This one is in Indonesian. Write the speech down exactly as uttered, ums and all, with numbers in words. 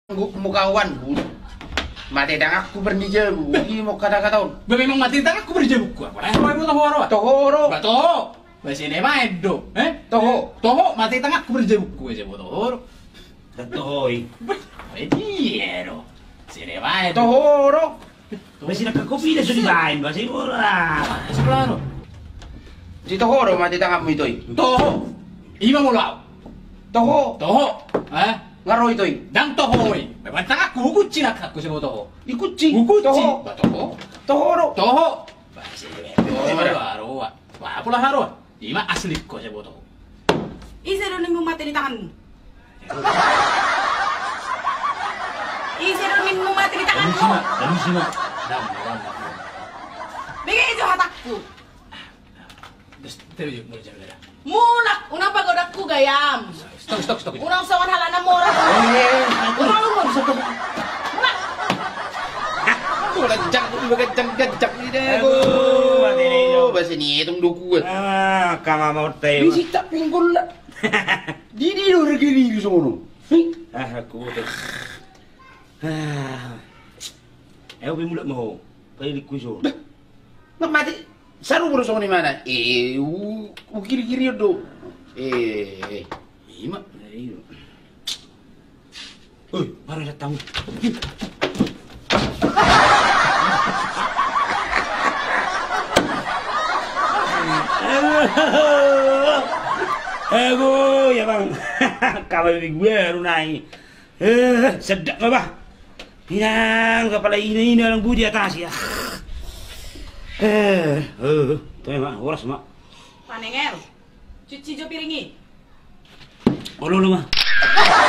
Mukawan bu, mati tang aku bernija bu, ini mau kata-kata on. Memang mati tang aku bernija bu, apa yang mau tohoro? Tohoro, betul. Bahasa ini mah edo, eh? Toho, toho mati tang aku bernija bu, aja bu tohoro. Tohoi. Iya do, sini mah edo. tohoro. Masih nak kopi dah sudah main, masih bola. Sebelah Si tohoro mati tang kamu itu. Toho, ima mulau. Toho, Toho, eh? ngaro itu. Dang tohoi, memang tang aku kucing nak aku sih toho. Ikuci, Kucing, toho, toho. tohoro. Toho. Bahasa ini, toho haro, wah pula haro. Ima asli kok sih toho. Isa doon mo mati ni tanganmu. Isa doon mo mati ni Kami tanganmu. simak, kami simak. Dam, dam, dam. Bigay ito hatakku. Terus terus mulai jalan. Mulak, unang pagodak ko gayam. Stok, stok, stok. Unang sawan halana mo ora. Eh, Unang lumon sa to. Mulak. aku lajang, aku lajang, lajang ni deh. Aduh, mati ni yo. Bahasa ni itu duku. Ah, kama mau teh. Bisi tak pinggul lah. Didi lo regiri di sono. Ah, aku tu. Ah. Eh, ubi mulut mau. Pai di kuso. Nak mati. Saru bro sono di mana? Eh, u, u kiri-kiri do. Eh, Ima, ayo. Oi, baru datang. Aduh, ya bang, kalau di gue runai, eh sedap apa? Pinang kepala ini ini orang budi atas ya. Eh, eh, tuh mak, horas mak. Panenger. Cuci jo piringi. Olo lu mah.